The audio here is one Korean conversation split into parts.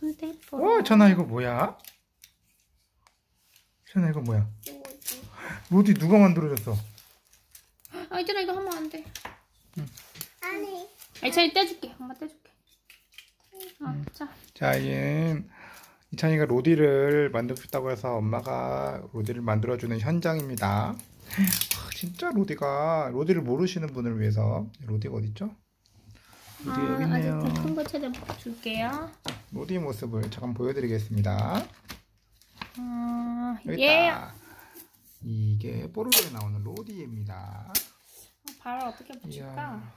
어, 전화 이거 뭐야? 전화 이거 뭐야? 로디 누가 만들어줬어? 아, 이찬아 이거 하면 안 돼. 응. 아니. 아, 이찬이 떼줄게. 엄마 떼줄게. 자. 자, 이찬이가 로디를 만들었다고 해서 엄마가 로디를 만들어주는 현장입니다. 진짜 로디를 모르시는 분을 위해서 로디가 어딨죠? 로디 여기 있네요. 아직 큰 거 찾아줄게요. 로디 모습을 잠깐 보여드리겠습니다. 여기 예. 있다. 이게 뽀로로에 나오는 로디입니다. 발을 어떻게 붙일까?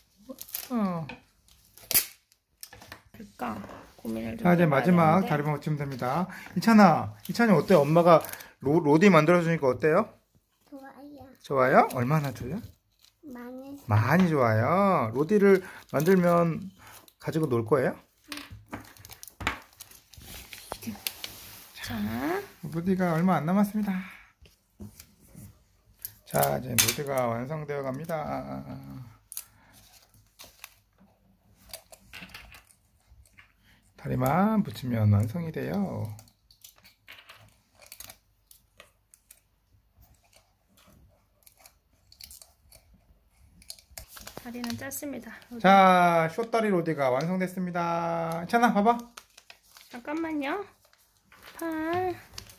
그러니까 고민을 좀. 자, 이제 해봐야 마지막 되는데. 다리만 붙이면 됩니다. 이찬이 어때요? 엄마가 로디 만들어주니까 어때요? 좋아요. 좋아요? 얼마나 좋아요? 많이. 많이 좋아요. 로디를 만들면 가지고 놀 거예요? 자, 로디가 얼마 안 남았습니다. 자, 이제 로디가 완성되어 갑니다. 다리만 붙이면 완성이 돼요. 다리는 짧습니다. 자, 쇼다리 로디가 완성됐습니다. 이찬아, 봐봐. 잠깐만요. 팔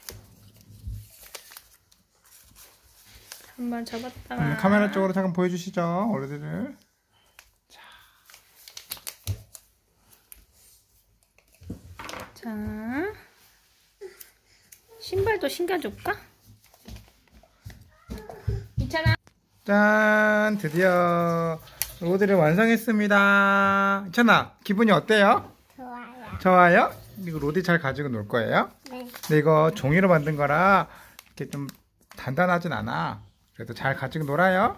한번 접었다가 카메라 쪽으로 잠깐 보여주시죠, 어른들을. 자, 신발도 신겨줄까? 이찬아. 짠, 드디어 로디를 완성했습니다. 이찬아, 기분이 어때요? 좋아요. 좋아요? 이거 로디 잘 가지고 놀 거예요? 네. 근데 이거 종이로 만든 거라 이렇게 좀 단단하진 않아. 그래도 잘 가지고 놀아요.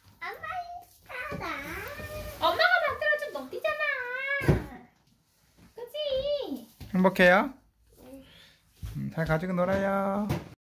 엄마가 만들어준 로디잖아. 그치? 행복해요? 잘 가지고 놀아요.